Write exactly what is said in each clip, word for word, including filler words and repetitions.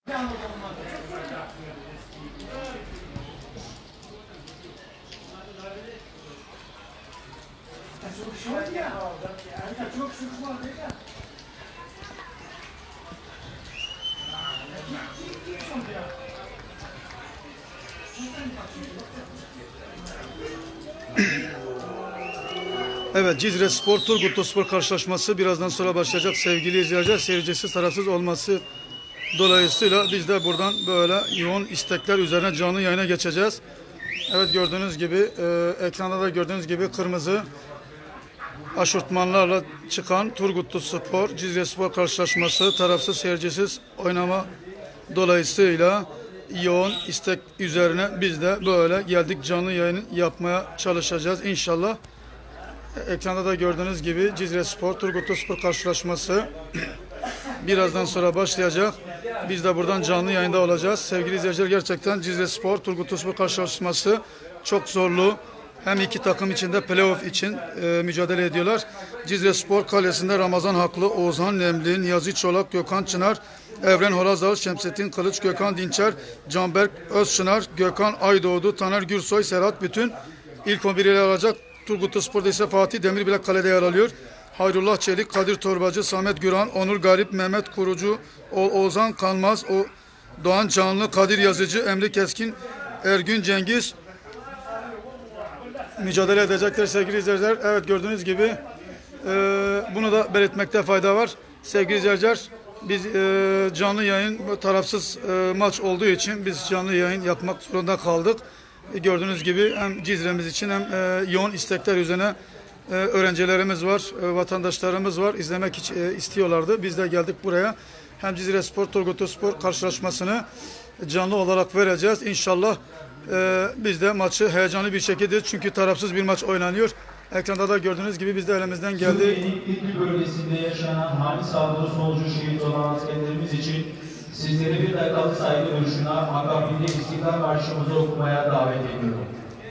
Evet, Cizre Spor Turgutlu Spor karşılaşması birazdan sonra başlayacak sevgili izleyiciler. Seyircisi tarafsız olması dolayısıyla biz de buradan böyle yoğun istekler üzerine canlı yayına geçeceğiz. Evet, gördüğünüz gibi e, ekranda da gördüğünüz gibi kırmızı aşortmanlarla çıkan Turgutlu Spor Cizre Spor karşılaşması tarafsız seyircisiz oynama dolayısıyla yoğun istek üzerine biz de böyle geldik, canlı yayın yapmaya çalışacağız inşallah. Ekranda da gördüğünüz gibi Cizre Spor Turgutlu Spor karşılaşması birazdan sonra başlayacak. Biz de buradan canlı yayında olacağız. Sevgili izleyiciler, gerçekten Cizre Spor Turgutlu Spor karşılaşması çok zorlu. Hem iki takım içinde playoff için e, mücadele ediyorlar. Cizre Spor kalesinde Ramazan Haklı, Oğuzhan Nemli, Niyazi Çolak, Gökhan Çınar, Evren Horazal, Şemsettin Kılıç, Gökhan Dinçer, Canberk Özçınar, Gökhan Aydoğdu, Taner Gürsoy, Serhat Bütün ilk on bir ile alacak. Turgutlu Spor'da ise Fatih Demirbilek kalede yer alıyor. Hayrullah Çelik, Kadir Torbacı, Samet Güran, Onur Garip, Mehmet Kurucu, o Ozan Kanmaz, o Doğan Canlı, Kadir Yazıcı, Emre Keskin, Ergün Cengiz mücadele edecekler sevgili izleyiciler. Evet, gördüğünüz gibi e, bunu da belirtmekte fayda var. Sevgili izleyiciler, biz e, canlı yayın tarafsız e, maç olduğu için biz canlı yayın yapmak zorunda kaldık. E, gördüğünüz gibi hem Cizre'miz için hem e, yoğun istekler üzerine e, öğrencilerimiz var, e, vatandaşlarımız var. İzlemek hiç, e, istiyorlardı. Biz de geldik buraya. Hem Cizre Spor, Turgutlu Spor karşılaşmasını canlı olarak vereceğiz. İnşallah e, biz de maçı heyecanlı bir şekilde, çünkü tarafsız bir maç oynanıyor. Ekranda da gördüğünüz gibi biz de elimizden geldi. Türkiye'nin İdlib bölgesinde yaşanan hali saldırı sonucu şehit olan askerlerimiz için sizleri bir dakikalık saygı duruşuna, akabinde İstiklal Marşımızı okumaya davet ediyorum.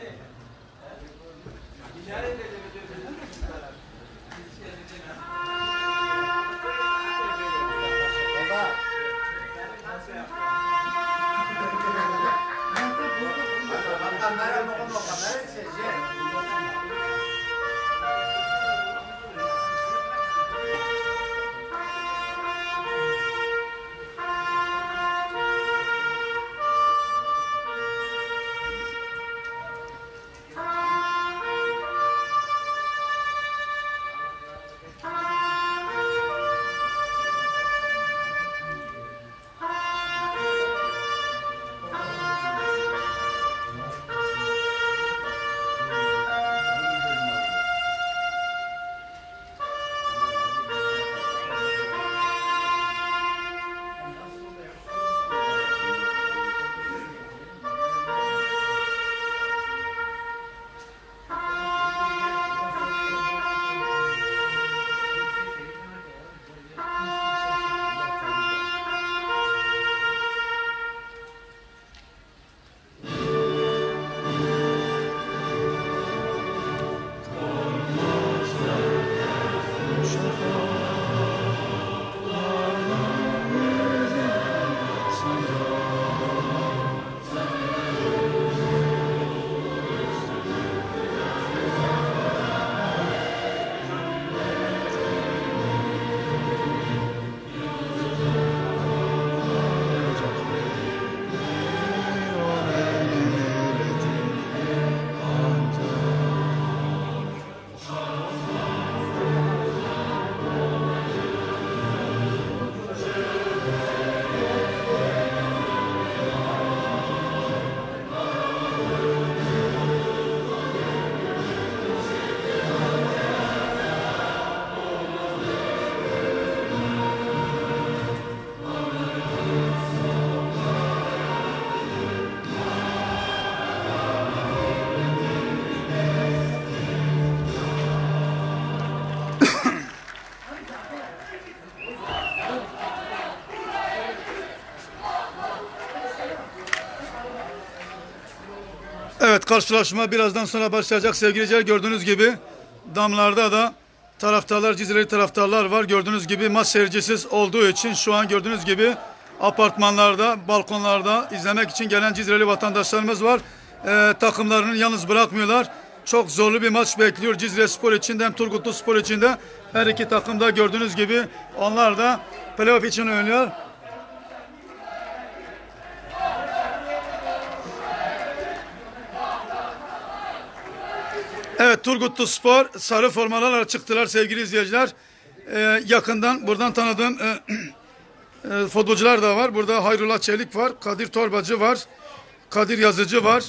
Evet, karşılaşma birazdan sonra başlayacak sevgili izleyiciler. Gördüğünüz gibi damlarda da taraftarlar, Cizreli taraftarlar var. Gördüğünüz gibi maç seyircisiz olduğu için şu an gördüğünüz gibi apartmanlarda, balkonlarda izlemek için gelen Cizreli vatandaşlarımız var. Ee, takımlarını yalnız bırakmıyorlar. Çok zorlu bir maç bekliyor Cizre Spor için de hem Turgutlu Spor için de. Her iki takım da gördüğünüz gibi onlar da playoff için oynuyor. Evet, Turgutlu Spor sarı formalarla çıktılar sevgili izleyiciler. Ee, yakından buradan tanıdığım e, e, futbolcular da var. Burada Hayrullah Çelik var, Kadir Torbacı var, Kadir Yazıcı var.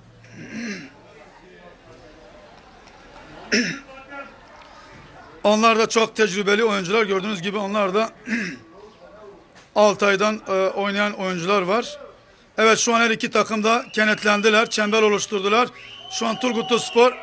Onlar da çok tecrübeli oyuncular. Gördüğünüz gibi onlar da altı aydan e, oynayan oyuncular var. Evet, şu an her iki takım da kenetlendiler. Çember oluşturdular. Şu an Turgutlu Spor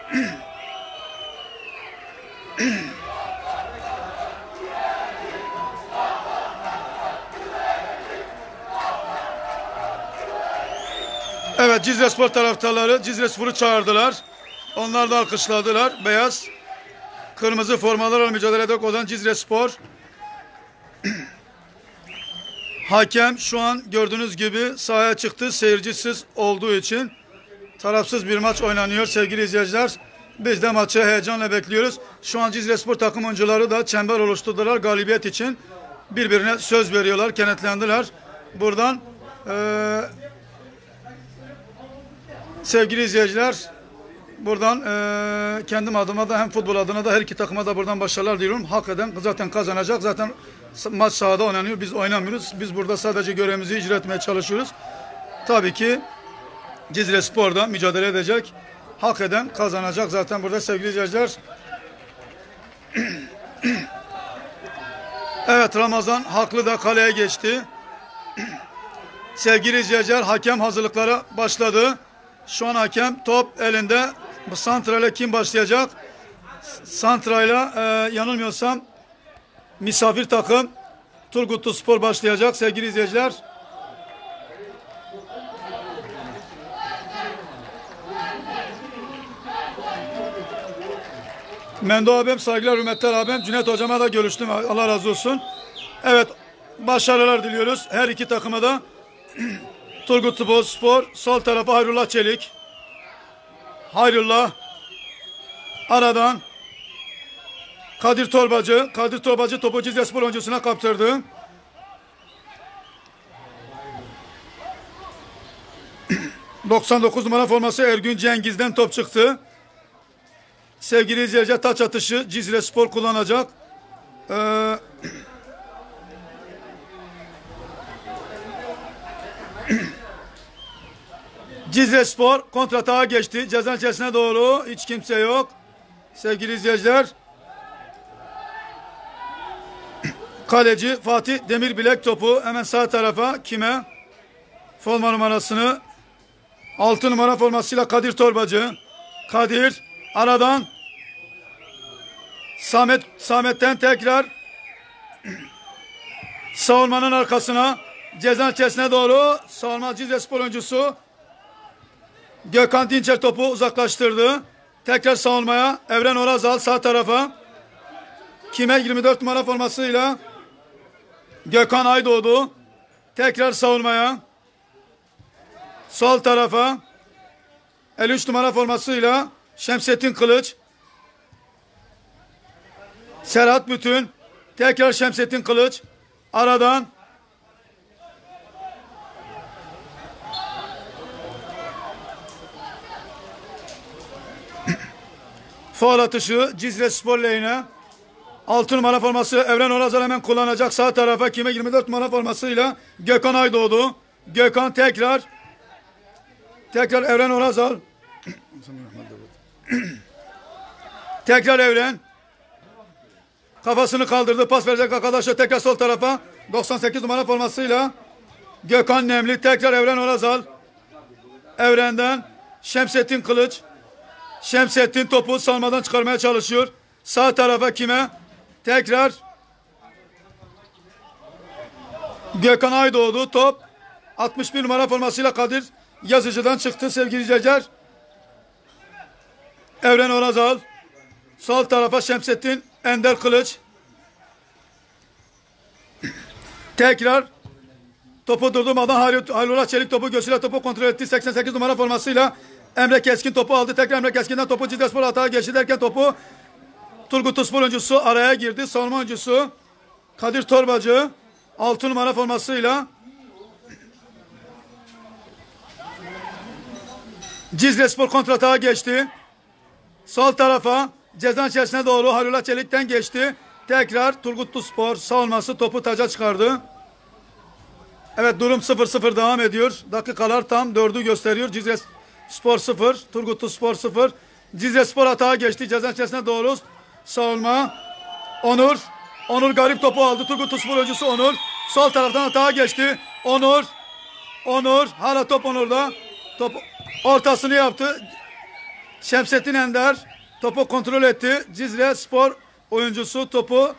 evet, Cizre Spor taraftarları Cizre Spor'u çağırdılar. Onlar da alkışladılar. Beyaz, kırmızı formalarla mücadele ederek olan Cizre Spor. Hakem şu an gördüğünüz gibi sahaya çıktı. Seyircisiz olduğu için tarafsız bir maç oynanıyor sevgili izleyiciler. Biz de maçı heyecanla bekliyoruz. Şu an Cizre Spor takım oyuncuları da çember oluşturdular galibiyet için. Birbirine söz veriyorlar, kenetlendiler. Buradan ee, sevgili izleyiciler, buradan e, kendim adıma da hem futbol adına da her iki takıma da buradan başarılar diliyorum. Hak eden zaten kazanacak. Zaten maç sahada oynanıyor. Biz oynamıyoruz. Biz burada sadece görevimizi icra etmeye çalışıyoruz. Tabii ki Cizre Spor'da mücadele edecek. Hak eden kazanacak zaten burada sevgili izleyiciler. Evet, Ramazan haklı da kaleye geçti. Sevgili izleyiciler, hakem hazırlıklara başladı. Şu an hakem top elinde. Bu santrayla kim başlayacak? Santrayla e, yanılmıyorsam misafir takım Turgutlu Spor başlayacak sevgili izleyiciler. Mendo abim, saygılar, hürmetler abim. Cüneyt hocama da görüştüm. Allah razı olsun. Evet, başarılar diliyoruz her iki takıma da. Turgutlu Spor sol tarafa Hayrullah Çelik. Hayrullah. Aradan Kadir Torbacı. Kadir Torbacı topu Cizre Spor oyuncusuna kaptırdı. doksan dokuz numara forması Ergün Cengiz'den top çıktı. Sevgili izleyiciler, taç atışı Cizre Spor kullanacak. Ee, Cizre Spor kontratağa geçti. Ceza içerisine doğru hiç kimse yok. Sevgili izleyiciler, kaleci Fatih Demirbilek topu hemen sağ tarafa kime? Forma numarasını altı numara formasıyla Kadir Torbacı. Kadir aradan Samet Samet'ten tekrar savunmanın arkasına ceza içerisine doğru savunma Cizre Spor oyuncusu Gökhan Dinçer topu uzaklaştırdı. Tekrar savunmaya Evren Orazal sağ tarafa kime? yirmi dört numara formasıyla Gökhan Aydoğdu. Tekrar savunmaya sol tarafa elli üç numara formasıyla Şemsettin Kılıç. Serhat Bütün. Tekrar Şemsettin Kılıç. Aradan faul atışı Cizre Spor lehine. altı numara forması Evren Orazal hemen kullanacak. Sağ tarafa kime? yirmi dört numara formasıyla Gökhan Aydoğdu. Gökhan tekrar tekrar Evren Orazal. Tekrar Evren. Kafasını kaldırdı. Pas verecek arkadaşlar. Tekrar sol tarafa. doksan sekiz numara formasıyla Gökhan Nemli. Tekrar Evren Orazal. Evren'den Şemsettin Kılıç. Şemsettin topu salmadan çıkarmaya çalışıyor. Sağ tarafa kime? Tekrar Gökhan Aydoğdu. Top altmış bir numara formasıyla Kadir Yazıcı'dan çıktı sevgili izleyiciler. Evren Orazal. Sol tarafa Şemsettin Ender Kılıç. Tekrar Topu durdurmadan Hayrullah Çelik topu göğsüyle topu kontrol etti. seksen sekiz numara formasıyla Emre Keskin topu aldı. Tekrar Emre Keskin'den topu Cizrespor atağa geçti derken topu Turgut Uspor oyuncusu araya girdi. Savunma oyuncusu Kadir Torbacı altı numara formasıyla Cizrespor kontratağa geçti. Sol tarafa ceza içerisine doğru Hayrullah Çelik'ten geçti. Tekrar Turgut Uspor savunması topu taca çıkardı. Evet, durum sıfır sıfır devam ediyor. Dakikalar tam dördü gösteriyor. Cizrespor sıfır, Turgut Uspor sıfır. Cizrespor atağa geçti. Ceza içerisine doğru savunma. Onur. Onur garip topu aldı. Turgut Uspor oyuncusu Onur. Sol taraftan atağa geçti. Onur. Onur. Hala top Onur'da. Top ortasını yaptı. Şemsettin Ender topu kontrol etti. Cizrespor oyuncusu topu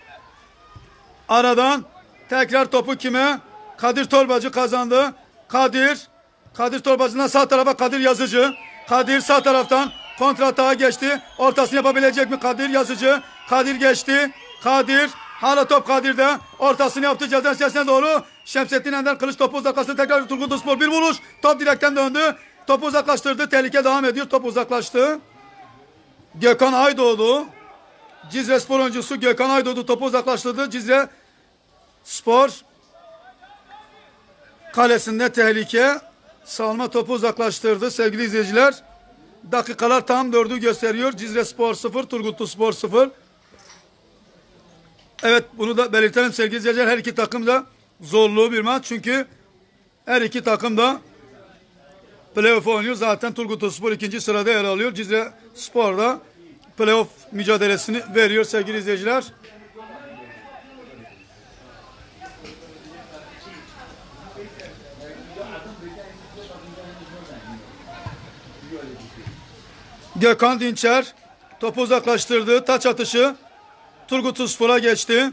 aradan tekrar topu kime? Kadir Torbacı kazandı. Kadir. Kadir Torbacı'dan sağ tarafa Kadir Yazıcı. Kadir sağ taraftan kontratağa geçti. Ortasını yapabilecek mi Kadir Yazıcı? Kadir geçti. Kadir. Hala top Kadir'de. Ortasını yaptı ceza içerisine doğru. Şemsettin Ender kılıç topu uzaklaştırdı. Tekrar Turgut Uspor bir vuruş. Top direkten döndü. Topu uzaklaştırdı. Tehlike devam ediyor. Top uzaklaştı. Gökhan Aydoğdu. Cizrespor oyuncusu Gökhan Aydoğdu topu uzaklaştırdı. Cizrespor kalesinde tehlike. Salma topu uzaklaştırdı sevgili izleyiciler. Dakikalar tam dördü gösteriyor. Cizrespor sıfır, Turgut Uspor sıfır. Evet, bunu da belirtelim sevgili izleyiciler. Her iki takım da zorlu bir maç. Çünkü her iki takım da playoff oynuyor. Zaten Turgut Uspor ikinci sırada yer alıyor. Cizrespor da playoff mücadelesini veriyor sevgili izleyiciler. Gökhan Dinçer topu uzaklaştırdı. Taç atışı Turgut Uspor'a geçti.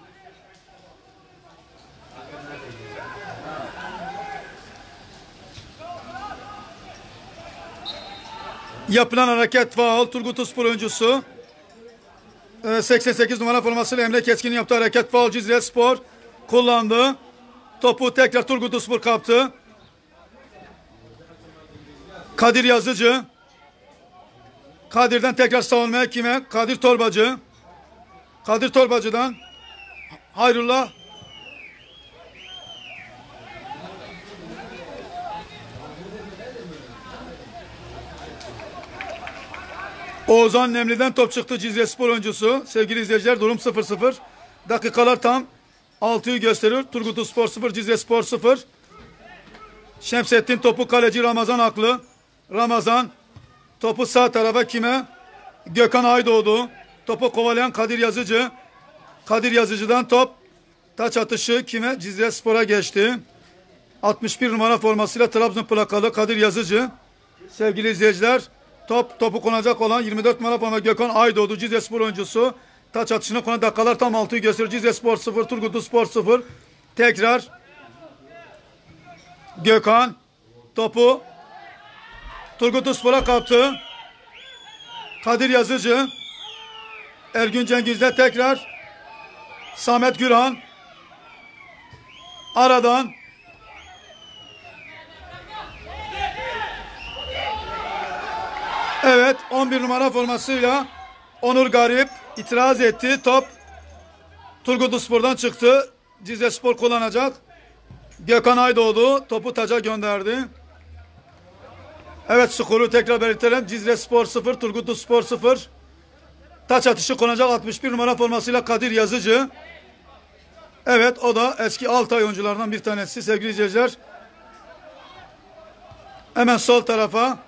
Yapılan hareket faul. Turgut Uspor oyuncusu seksen sekiz numara formasıyla Emre Keskin'in yaptığı hareket faul. Cizrespor kullandı. Topu tekrar Turgut Uspor kaptı. Kadir Yazıcı. Kadir'den tekrar savunmaya kime? Kadir Torbacı. Kadir Torbacı'dan Hayrullah. Oğuzhan Nemli'den top çıktı Cizrespor oyuncusu. Sevgili izleyiciler, durum sıfır sıfır. Dakikalar tam altıyı gösteriyor. Turgut Uspor sıfır, Cizrespor sıfır. Şemsettin topu kaleci Ramazan Aklı. Ramazan topu sağ tarafa kime? Gökhan Aydoğdu. Topu kovalayan Kadir Yazıcı. Kadir Yazıcı'dan top taç atışı kime? Cizrespor'a geçti. altmış bir numara formasıyla Trabzon plakalı Kadir Yazıcı. Sevgili izleyiciler, top topu konacak olan yirmi dört numara forma Gökhan Aydoğdu, Cizrespor oyuncusu. Taç atışına konan dakikalar tam altıyı gösteriyor. Cizrespor sıfır, Turgut Uspor sıfır. Tekrar Gökhan topu Turgut Uspor'a kaptı. Kadir Yazıcı. Ergün Cengiz'de tekrar Samet Gürhan. Aradan evet, on bir numara formasıyla Onur Garip itiraz etti. Top Turgut Uspor'dan çıktı. Cizrespor kullanacak. Gökhan Aydoğdu topu taca gönderdi. Evet, skoru tekrar belirtelim. Cizrespor sıfır, Turgut Uspor sıfır. Taç atışı konacak altmış bir numara formasıyla Kadir Yazıcı. Evet, o da eski Altay oyuncularından bir tanesi sevgili izleyiciler. Hemen sol tarafa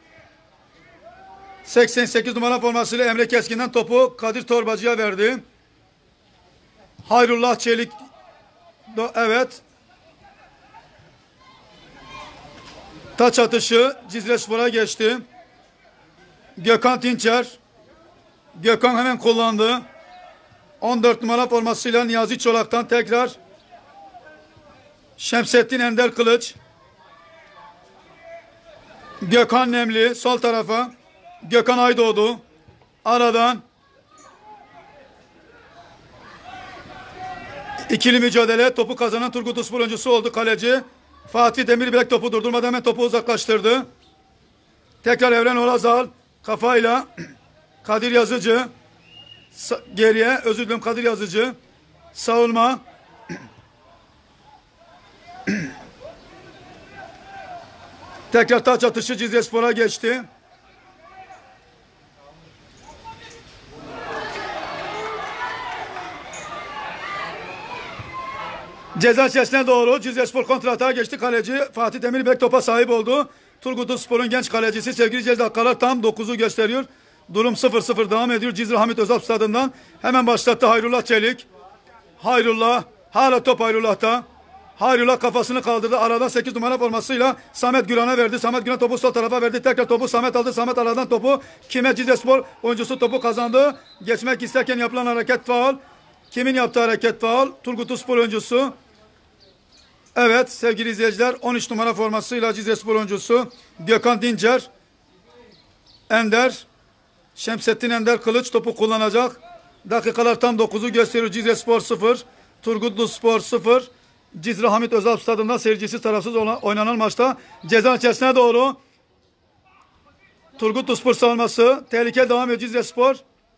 seksen sekiz numara formasıyla Emre Keskin'den topu Kadir Torbacı'ya verdi. Hayrullah Çelik. Evet. Taç atışı Cizrespor'a geçti. Gökhan Dinçer. Gökhan hemen kullandı. on dört numara formasıyla Niyazi Çolak'tan tekrar Şemsettin Ender Kılıç. Gökhan Nemli sol tarafa. Gökhan Aydoğdu. Aradan İkili mücadele. Topu kazanan Turgutluspor oyuncusu oldu. Kaleci Fatih Demirbilek topu durdurmadan hemen topu uzaklaştırdı. Tekrar Evren Orazal kafayla Kadir Yazıcı geriye, özür dilerim, Kadir Yazıcı savunma. Tekrar taç atışı Cizrespor'a geçti. Ceza içerisine doğru Cizrespor kontratağa geçti. Kaleci Fatih Demirbek topa sahip oldu. Turgutluspor'un genç kalecisi sevgili Cez dakikalar tam dokuzu gösteriyor. Durum sıfır sıfır devam ediyor. Cizre Hamit Özalp stadından hemen başlattı Hayrullah Çelik. Hayrullah hala top Hayrullah'ta. Hayrullah kafasını kaldırdı. Aradan sekiz numara formasıyla Samet Güran'a verdi. Samet Güran topu sol tarafa verdi. Tekrar topu Samet aldı. Samet aradan topu kime? Cizrespor oyuncusu topu kazandı. Geçmek isterken yapılan hareket faul. Kimin yaptığı hareket faul? Turgutluspor oyuncusu. Evet sevgili izleyiciler, on üç numara formasıyla Cizrespor oyuncusu Gökhan Dincer, Ender, Şemsettin Ender Kılıç topu kullanacak. Dakikalar tam dokuzu gösteriyor. Cizrespor sıfır, Turgutluspor sıfır. Cizre Hamit Özalp stadında seyircisiz tarafsız oynanan maçta ceza içerisine doğru Turgutluspor savunması. Tehlike devam ediyor Cizrespor.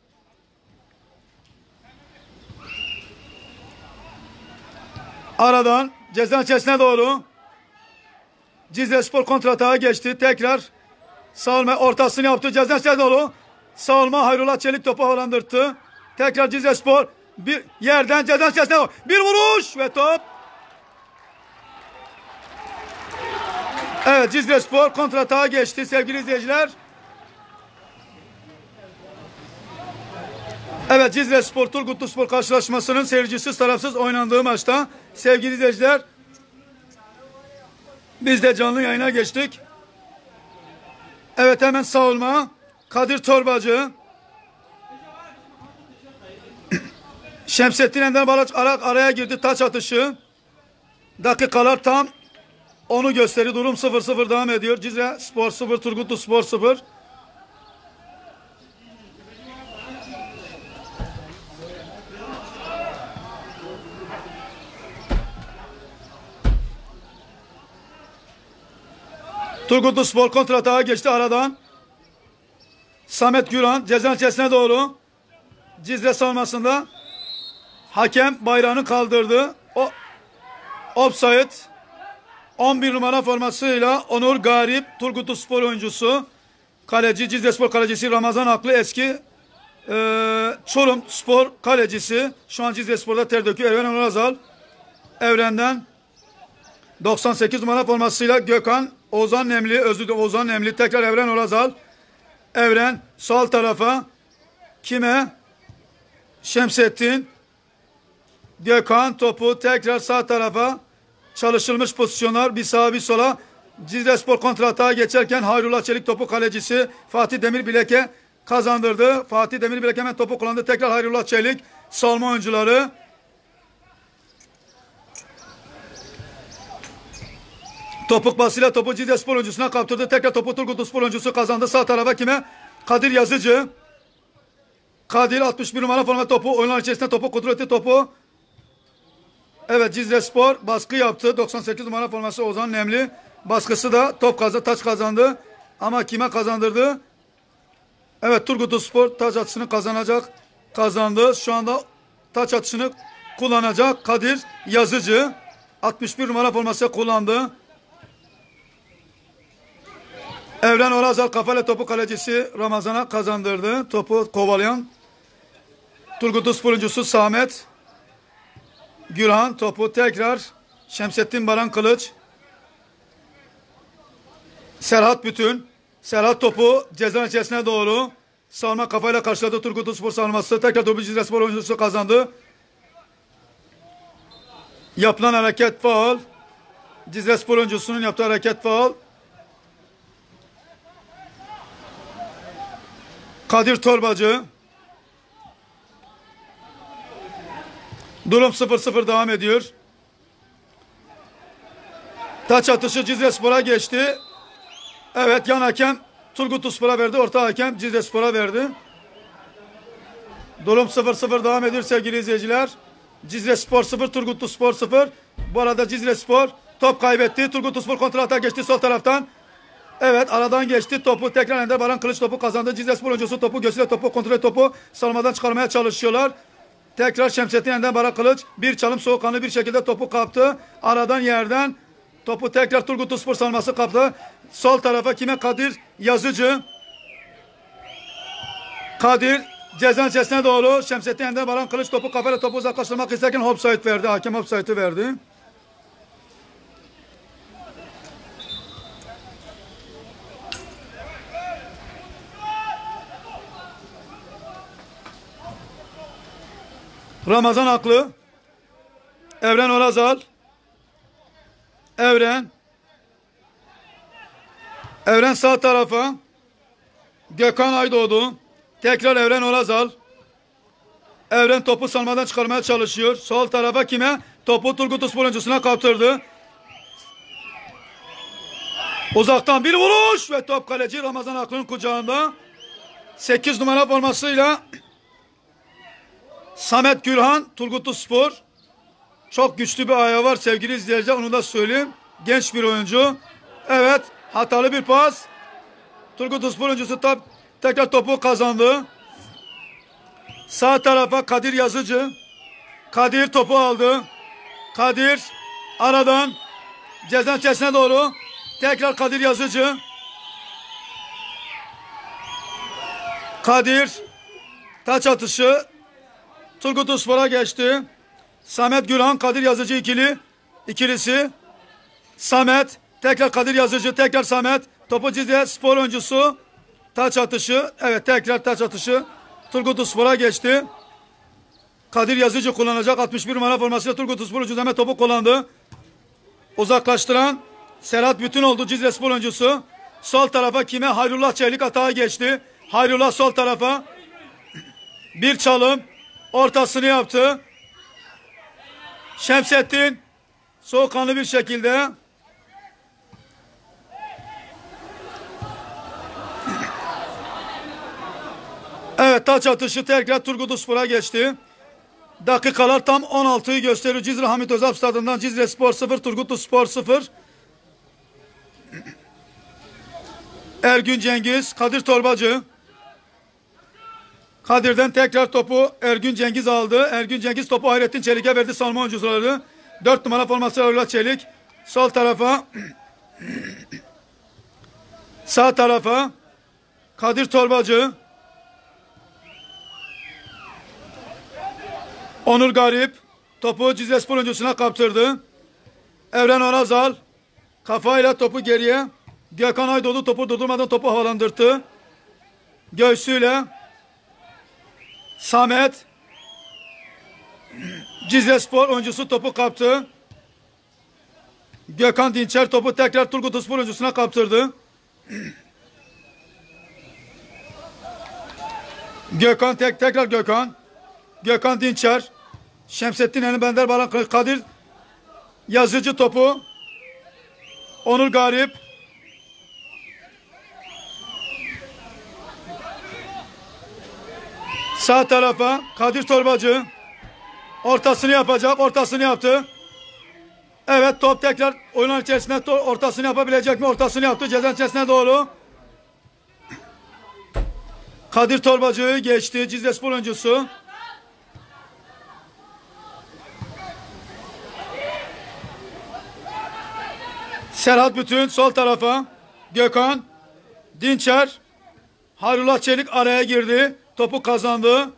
Aradan ceza içerisine doğru Cizrespor kontratağa geçti. Tekrar savunma ortasını yaptı. Ceza içerisine doğru savunma Hayrullah Çelik topu havalandırdı. Tekrar Cizrespor bir yerden ceza içerisine doğru bir vuruş ve top. Evet Cizrespor kontratağa geçti sevgili izleyiciler. Evet Cizrespor Turgutluspor karşılaşmasının seyircisiz tarafsız oynandığı maçta sevgili izleyiciler biz de canlı yayına geçtik. Evet hemen savunma Kadir Torbacı, Şemsettin Ender Balaç araya girdi, taç atışı. Dakikalar tam onu gösteriyor. Durum sıfır sıfır devam ediyor. Cizrespor sıfır, Turgutluspor sıfır. Turgutluspor kontratağa geçti aradan. Samet Güran ceza içerisine doğru. Cizre savunmasında hakem bayrağını kaldırdı. O offside. on bir numara formasıyla Onur Garip Turgutluspor oyuncusu. Kaleci Cizrespor kalecisi Ramazan Aklı eski e, Çorum Spor kalecisi. Şu an Cizrespor'da ter döküyor. Evren Orazal. Evren'den doksan sekiz numara formasıyla Gökhan Ozan Nemli, özür dilerim Ozan Nemli, tekrar Evren Orazal. Evren sol tarafa kime? Şemsettin. Gökhan topu tekrar sağ tarafa, çalışılmış pozisyonlar bir sağa bir sola. Cizrespor kontratağa geçerken Hayrullah Çelik topu kalecisi Fatih Demirbilek'e kazandırdı. Fatih Demirbilek hemen topu kullandı. Tekrar Hayrullah Çelik savunma oyuncuları. Topuk basıyla topu Cizrespor oyuncusuna kaptırdı. Tekrar topu Turgutluspor oyuncusu kazandı. Sağ tarafa kime? Kadir Yazıcı. Kadir altmış bir numara forma topu. Oyunlar içerisinde topu kudreti topu. Evet Cizrespor baskı yaptı. doksan sekiz numara forması Ozan Nemli. Baskısı da top kazandı. Taç kazandı. Ama kime kazandırdı? Evet Turgutluspor taç atışını kazanacak. Kazandı. Şu anda taç atışını kullanacak. Kadir Yazıcı. altmış bir numara forması kullandı. Evren Orazal kafayla topu kalecisi Ramazan'a kazandırdı. Topu kovalayan Turgutluspor oyuncusu Samet Gürhan topu tekrar Şemsettin Baran Kılıç. Serhat Bütün. Serhat topu ceza içerisine doğru. Savunma kafayla karşıladı Turgutluspor savunması. Tekrar topu Cizrespor oyuncusu kazandı. Yapılan hareket faul. Cizrespor oyuncusunun yaptığı hareket faul. Kadir Torbacı. Durum sıfır sıfır devam ediyor. Taç atışı Cizrespor'a geçti. Evet yan hakem Turgutluspor'a verdi. Orta hakem Cizrespor'a verdi. Durum sıfır sıfır devam ediyor sevgili izleyiciler. Cizre Spor sıfır, Turgutlu Spor sıfır. Bu arada Cizre Spor top kaybetti. Turgutlu Spor kontrata geçti sol taraftan. Evet, aradan geçti. Topu tekrar Ender Baran Kılıç topu kazandı. Cizre Spor oyuncusu topu göğsüyle topu kontrol topu salmadan çıkarmaya çalışıyorlar. Tekrar Şemsettin Ender Baran Kılıç bir çalım soğukkanlı bir şekilde topu kaptı. Aradan yerden topu tekrar Turgutlu Spor salması kaptı. Sol tarafa kime? Kadir Yazıcı. Kadir ceza sahasına doğru Şemsettin Ender Baran Kılıç topu kafayla topu uzaklaştırmak isterken offside verdi. Hakem offside'ı verdi. Ramazan Aklı, Evren Orazal, Evren, Evren sağ tarafa, Gökhan Aydoğdu, tekrar Evren Orazal, Evren topu salmadan çıkarmaya çalışıyor. Sol tarafa kime? Topu Turgut Spor oyuncusuna kaptırdı. Uzaktan bir vuruş ve top kaleci Ramazan Aklı'nın kucağında. sekiz numara formasıyla Samet Gülhan, Turgutlu Spor. Çok güçlü bir ayağı var sevgili izleyiciler, onu da söyleyeyim. Genç bir oyuncu. Evet, hatalı bir pas. Turgutlu Spor oyuncusu top, tekrar topu kazandı. Sağ tarafa Kadir Yazıcı. Kadir topu aldı. Kadir aradan ceza sahasına doğru. Tekrar Kadir Yazıcı. Kadir taç atışı Turgutlu Spor'a geçti. Samet Gülhan, Kadir Yazıcı ikili. ikilisi. Samet, tekrar Kadir Yazıcı, tekrar Samet. Topu Cizre Spor oyuncusu. Taç atışı. Evet, tekrar taç atışı. Turgutlu Spor'a geçti. Kadir Yazıcı kullanacak. altmış bir numara formasıyla Turgutlu Spor oyuncusu hemen topu kullandı. Uzaklaştıran Serhat Bütün oldu Cizre Spor oyuncusu. Sol tarafa kime? Hayrullah Çelik atağa geçti. Hayrullah sol tarafa. Bir çalım. Ortasını yaptı. Şemsettin soğukkanlı bir şekilde evet, taç atışı tekrar Turgutlu Spor'a geçti. Dakikalar tam on altıyı gösteriyor. Cizre Hamit Özalp Stadı'ndan Cizre Spor sıfır, Turgutlu Spor sıfır. Ergün Cengiz, Kadir Torbacı. Kadir'den tekrar topu Ergün Cengiz aldı. Ergün Cengiz topu Hayrettin Çelik'e verdi, savunma oyuncuları. dört numara forması Hayrettin Çelik. Sol tarafa sağ tarafa Kadir Torbacı. Onur Garip topu Cizre Spor oyuncusuna kaptırdı. Evren Orazal kafayla topu geriye. Gökhan Aydoğdu topu durdurmadan topu havalandırdı. Göğsüyle Samet Cizre Spor oyuncusu topu kaptı. Gökhan Dinçer topu tekrar Turgutlu Spor oyuncusuna kaptırdı. Gökhan tek tekrar Gökhan. Gökhan Dinçer. Şemsettin Ender Baran Kadir Yazıcı topu. Onur Garip. Sağ tarafa Kadir Torbacı. Ortasını yapacak. Ortasını yaptı. Evet, top tekrar oyunun içerisinde ortasını yapabilecek mi? Ortasını yaptı. Ceza içerisine doğru. Kadir Torbacı'yı geçti. Cizre Spor oyuncusu. Serhat Bütün sol tarafa. Gökhan Dinçer. Hayrullah Çelik araya girdi. Topu kazandı.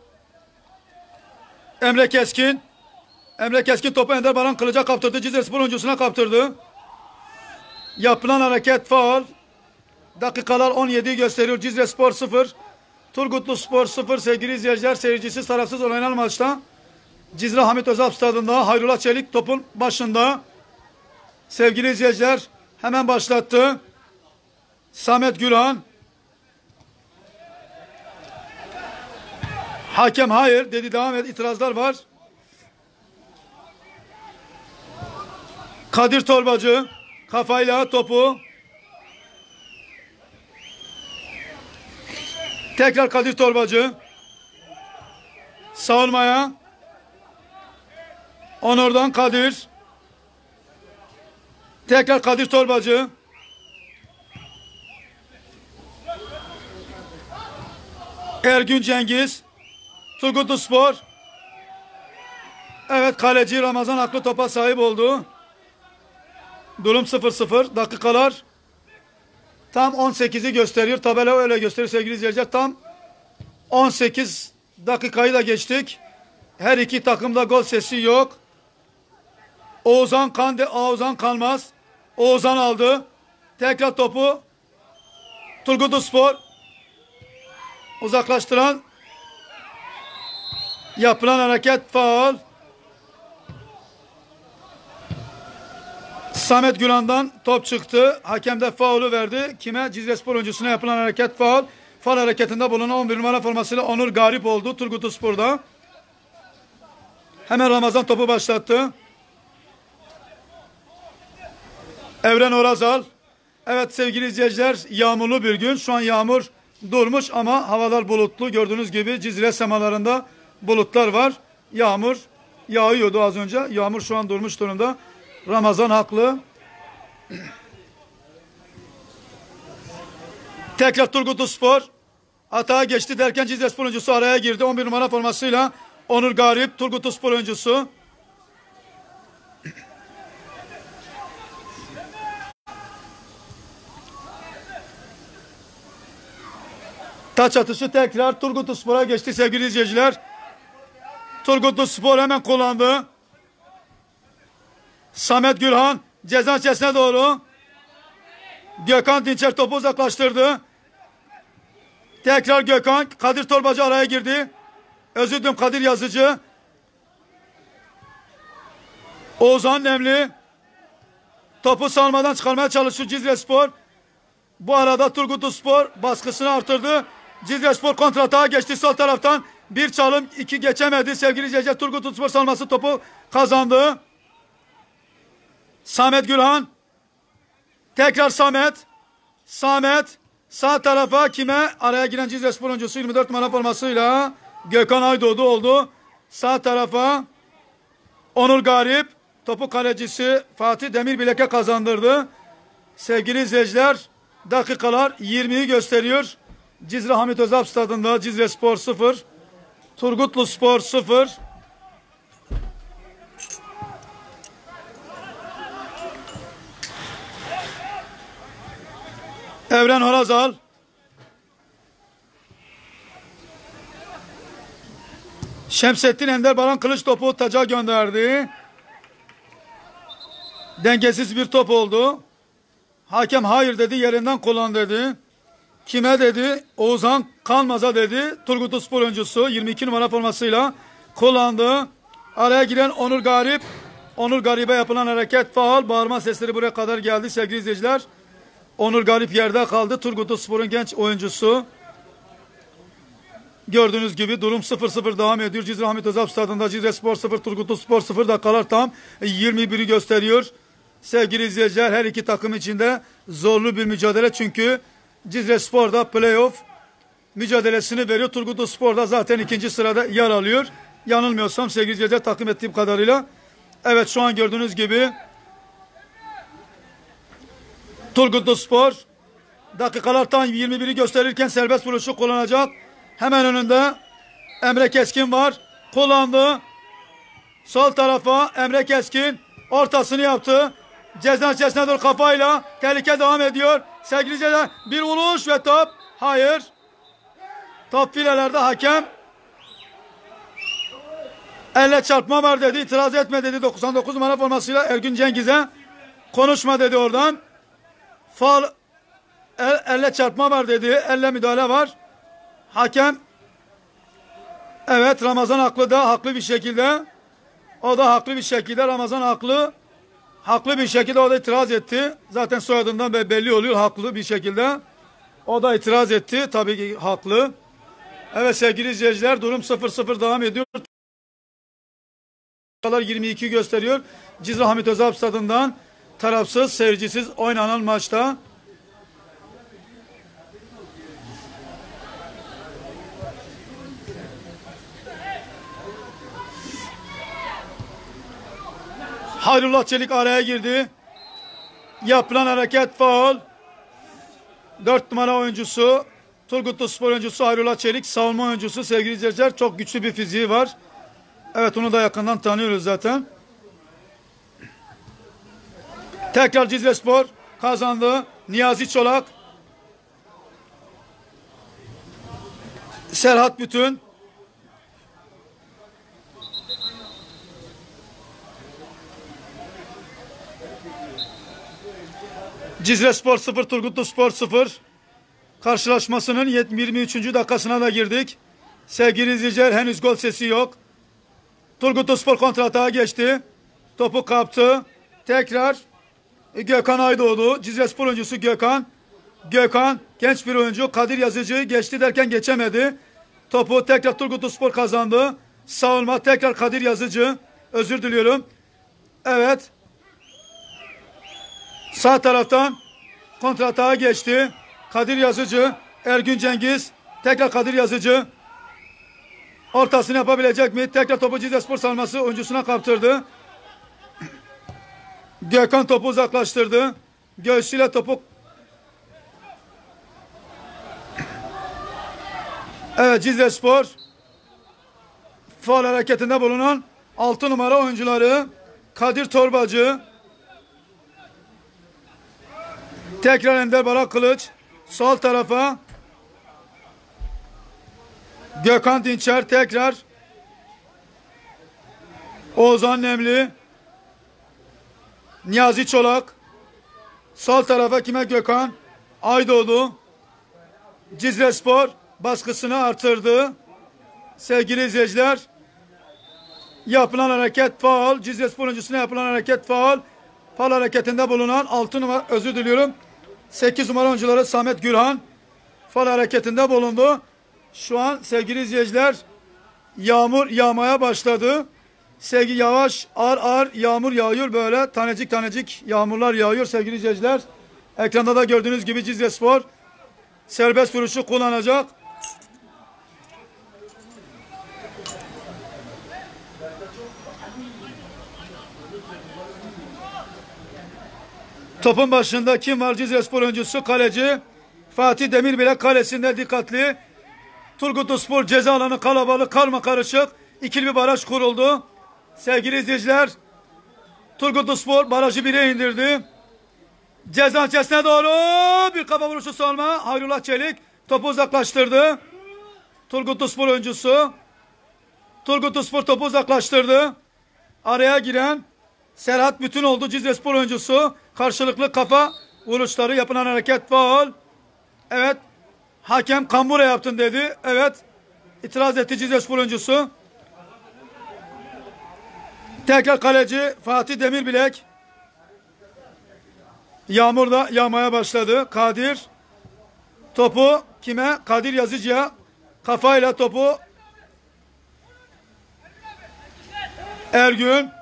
Emre Keskin. Emre Keskin topu Ender Baran Kılıç'a kaptırdı. Cizre Spor oyuncusuna kaptırdı. Yapılan hareket faul. Dakikalar on yediyi gösteriyor. Cizre Spor sıfır. Turgutlu Spor sıfır. Sevgili izleyiciler, seyircisiz tarafsız oynanan maçta Cizre Hamit Özalp Stadı'nda Hayrullah Çelik topun başında. Sevgili izleyiciler, hemen başlattı. Samet Gülhan. Hakem hayır dedi, devam et, itirazlar var. Kadir Torbacı kafayla topu tekrar Kadir Torbacı savunmaya Onur'dan Kadir. Tekrar Kadir Torbacı. Ergün Cengiz. Turgutluspor. Evet, kaleci Ramazan Aklı topa sahip oldu. Durum sıfır sıfır. Dakikalar tam on sekizi gösteriyor. Tabela öyle gösteriyor sevgili izleyiciler. Tam on sekiz dakikayı da geçtik. Her iki takımda gol sesi yok. Oğuzhan Kande, Oğuzhan Kalmaz. Oğuzhan aldı. Tekrar topu Turgutluspor. Uzaklaştıran, yapılan hareket faul. Samet Güran'dan top çıktı. Hakem de faulü verdi. Kime? Cizrespor oyuncusuna yapılan hareket faul. Faul hareketinde bulunan on bir numara formasıyla Onur Garip oldu Turgutluspor'da. Hemen Ramazan topu başlattı. Evren Orazal. Evet sevgili izleyiciler, yağmurlu bir gün. Şu an yağmur durmuş ama havalar bulutlu. Gördüğünüz gibi Cizre semalarında bulutlar var. Yağmur yağıyordu az önce. Yağmur şu an durmuş durumda. Ramazan haklı. Tekrar Turgutluspor hata geçti derken Cizrespor oyuncusu araya girdi. on bir numara formasıyla Onur Garip, Turgutluspor oyuncusu. Taç atışı tekrar Turgutluspor'a geçti sevgili izleyiciler. Turgutluspor hemen kullandı. Samet Gülhan ceza içerisine doğru. Gökhan Dinçer topu uzaklaştırdı. Tekrar Gökhan. Kadir Torbacı araya girdi. Özür dilerim, Kadir Yazıcı. Oğuzhan Nemli. Topu salmadan çıkarmaya çalışıyor Cizrespor. Bu arada Turgutluspor baskısını artırdı. Cizrespor kontratağa geçti sol taraftan. Bir çalım, iki geçemedi. Sevgili izleyiciler, Turgutluspor salması topu kazandı. Samet Gülhan. Tekrar Samet. Samet. Sağ tarafa kime? Araya giren Cizrespor oyuncusu yirmi dört numara formasıyla Gökhan Aydoğdu oldu. Sağ tarafa Onur Garip. Topu kalecisi Fatih Demirbilek'e kazandırdı. Sevgili izleyiciler, dakikalar yirmiyi gösteriyor. Cizre Hamit Özalp stadında Cizrespor sıfır. Turgutluspor sıfır. Evren Horazal. Şemsettin Ender Baran Kılıç topu taca gönderdi. Dengesiz bir top oldu. Hakem hayır dedi, yerinden kullan dedi. Kime dedi? Oğuzhan Kalmaz'a dedi. Turgutluspor oyuncusu yirmi iki numara formasıyla kullandı. Araya giren Onur Garip. Onur Garip'e yapılan hareket faul. Bağırma sesleri buraya kadar geldi sevgili izleyiciler. Onur Garip yerde kaldı. Turgutluspor'un genç oyuncusu. Gördüğünüz gibi durum sıfır sıfır devam ediyor. Cizre Hamit Özalp stadında Cizrespor sıfır, Turgutluspor sıfır, dakikalar tam yirmi biri gösteriyor. Sevgili izleyiciler, her iki takım içinde zorlu bir mücadele, çünkü Cizrespor'da playoff mücadelesini veriyor. Turgutluspor'da zaten ikinci sırada yer alıyor. Yanılmıyorsam sevgili izleyiciler, takip ettiğim kadarıyla. Evet, şu an gördüğünüz gibi Turgutluspor dakikalar tam yirmi biri gösterirken serbest vuruşu kullanacak. Hemen önünde Emre Keskin var. Kullandı. Sol tarafa Emre Keskin ortasını yaptı. Ceza içerisine doğru kafayla tehlike devam ediyor. Sevgili izleyiciler, bir vuruş ve top. Hayır. Top filelerde, hakem elle çarpma var dedi. İtiraz etme dedi. doksan dokuz numara formasıyla Ergün Cengiz'e konuşma dedi oradan. Faul, el, elle çarpma var dedi. Elle müdahale var. Hakem evet, Ramazan haklı da haklı bir şekilde. O da haklı bir şekilde. Ramazan haklı. Haklı bir şekilde o da itiraz etti. Zaten soyadından belli oluyor, haklı bir şekilde. O da itiraz etti. Tabii ki haklı. Evet sevgili izleyiciler, durum sıfır sıfır devam ediyor. yirmi iki gösteriyor. Cizre Hamit Özalp stadından tarafsız, seyircisiz oynanan maçta. Hayrullah Çelik araya girdi. Yapılan hareket faul. dört numara oyuncusu, Turgutluspor oyuncusu Hayrullah Çelik, savunma oyuncusu sevgili izleyiciler, çok güçlü bir fiziği var. Evet, onu da yakından tanıyoruz zaten. Tekrar Cizrespor kazandı. Niyazi Çolak, Serhat Bütün, Cizrespor sıfır, Turgutluspor sıfır. Karşılaşmasının yirmi üçüncü dakikasına da girdik. Sevgili izleyiciler, henüz gol sesi yok. Turgutluspor kontratağa geçti. Topu kaptı. Tekrar Gökhan Aydoğdu. Cizrespor oyuncusu Gökhan. Gökhan genç bir oyuncu. Kadir Yazıcı geçti derken geçemedi. Topu tekrar Turgutluspor kazandı. Savunma tekrar Kadir Yazıcı. Özür diliyorum. Evet. Sağ taraftan kontratağa geçti. Kadir Yazıcı, Ergün Cengiz, tekrar Kadir Yazıcı. Ortasını yapabilecek mi? Tekrar topu Cizrespor savunması oyuncusuna kaptırdı. Gökhan topu uzaklaştırdı. Göğsüyle topu. Evet, Cizrespor faul hareketinde bulunan altı numara oyuncuları Kadir Torbacı, tekrar Ender Barak Kılıç, sol tarafa Gökhan Dinçer, tekrar Oğuzhan Nemli, Niyazi Çolak, sol tarafa kime? Gökhan Aydoğdu. Cizrespor baskısını artırdı. Sevgili izleyiciler, yapılan hareket faul. Cizrespor oyuncusuna yapılan hareket faul. Faul hareketinde bulunan altı numara, özür diliyorum, sekiz numara oyuncuları Samet Gürhan faul hareketinde bulundu. Şu an sevgili izleyiciler, yağmur yağmaya başladı. Sevgi yavaş ağır ağır yağmur yağıyor, böyle tanecik tanecik yağmurlar yağıyor sevgili izleyiciler. Ekranda da gördüğünüz gibi Cizrespor serbest vuruşu kullanacak. Topun başında kim var? Cizrespor oyuncusu, kaleci Fatih Demirbilek kalesinde dikkatli. Turgutluspor ceza alanı kalabalık, karma karışık. İkili bir baraj kuruldu. Sevgili izleyiciler, Turgutluspor barajı bire indirdi. Ceza içerisine doğru bir kafa vuruşu savunma. Hayrullah Çelik topu uzaklaştırdı. Turgutluspor oyuncusu. Turgutluspor topu uzaklaştırdı. Araya giren Serhat Bütün oldu, Cizrespor oyuncusu. Karşılıklı kafa vuruşları, yapılan hareket faul. Evet. Hakem kambura yaptın dedi. Evet. İtiraz etti Cizrespor oyuncusu. Tekrar kaleci Fatih Demirbilek. Yağmur da yağmaya başladı. Kadir topu kime? Kadir Yazıcı'ya kafayla topu Ergün.